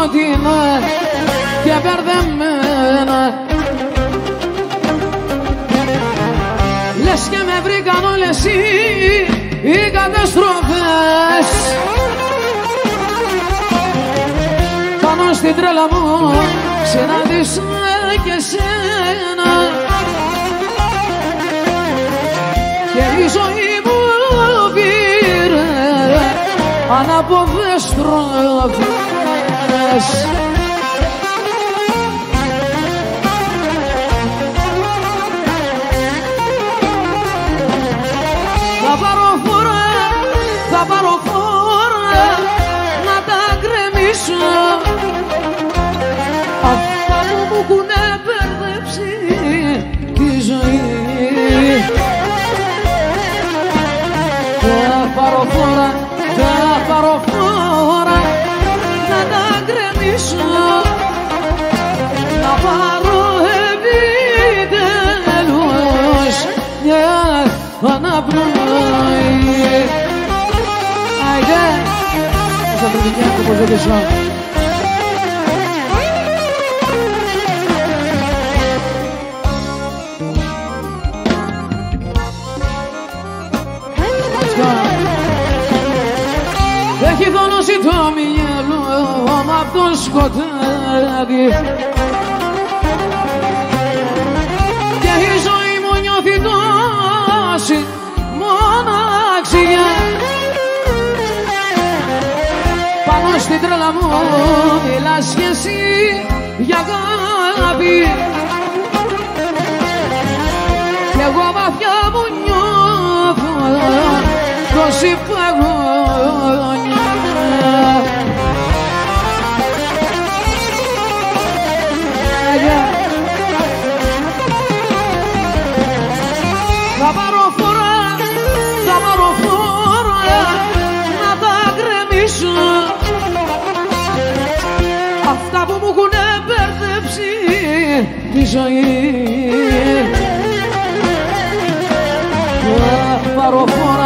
σκοτεινά και μπερδεμένα. Λες και με βρήκαν όλες οι καταστροφές πάνω στην τρέλα μου συνάντησα και σένα και η ζωή μου πήρε ανάποδες στροφές. Θα πάρω φόρα να τα γκρεμίσω αυτά που μου έχουνε μπερδέψει τη ζωή. Θα πάρω φόρα να τα γκρεμίσω, να πάρω επιτέλους μια αναπνοή. Essa musiquinha que eu vou deixar. Έχει δώσει το μυαλό μ' αυτό σκοτάδι και η ζωή μου νιώθει τόση μοναξιά. Πάνω στην τρέλα μου μιλάς κι εσύ για αγάπη κι εγώ βαθιά μου νιώθω τόση παγωνιά. Θα πάρω φόρα να τα γκρεμίσω αυτά που μου έχουνε μπερδέψει τη ζωή. Θα πάρω φόρα